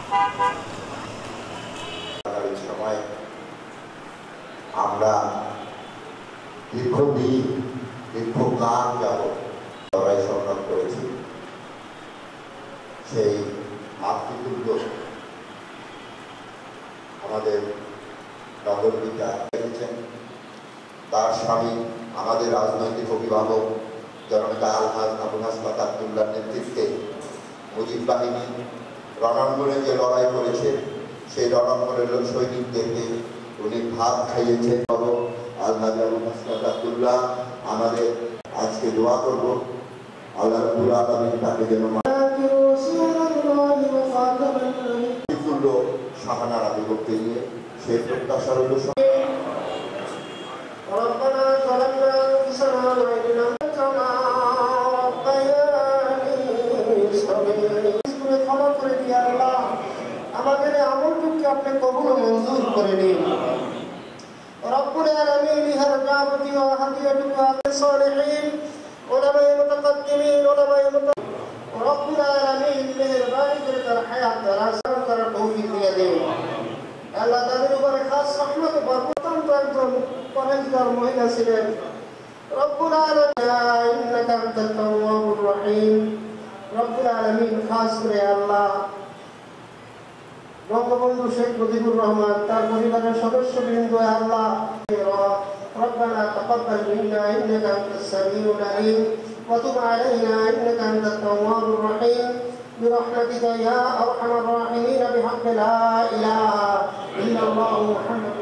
সময় আমরা দীর্ঘদিন দীর্ঘকাল যাবৎ লড়াই সংগ্রাম করেছি। সেই মাতৃতুল্য আমাদের নগরপিতা রেখেছেন। তার স্বামী আমাদের রাজনৈতিক অভিভাবক জননেতা আলহাজ আবুল হাসনাত আবদুল্লাহর নেতৃত্বে মুজিব বাহিনী রণাঙ্গনে যে লড়াই করেছে, সেই রণাঙ্গনের সৈনিকদেরকে উনি ভাত খাইয়েছেন। আলহাজ আবুল হাসনাত আবদুল্লাহ আমাদের আজকে দোয়া করব আল্লাহ রাব্বুল আলামিন তাকে যেন শাহানার আবির্ভূতি নিয়ে সেই প্রত্যাশা রইল। আমাদের আমলটুকু আপনি কবুল ও মঞ্জুর করে নিন। রব্বুল আলামিন ইহার যাবতীয় হাদিয়াটুকু আপনি সালেহিন উলামায়ে মুতাকাদ্দিমিন উলামায়ে রব্বুল আলামিন মেহেরবানি করে তার হায়াত দারাজ করার তৌফিক দিয়ে দিন। আল্লাহ তাদের উপরে খাস রহমত ও বরকত একজন পরহেজগার মহিলা ছিলেন। রব্বুল আলামিন ইন্নাকা আনতাত তাওয়াবুর রহিম। রব্বুল আলামিন খাস করে আল্লাহ বঙ্গবন্ধু শেখ মুজিবুর রহমান তার পরিবারের সদস্যবৃন্দ আল্লাহ ربنا تقبل منا انك انت السميع العليم وتب علينا انك انت التواب الرحيم برحمتك يا ارحم الراحمين بحق لا اله الا الله محمد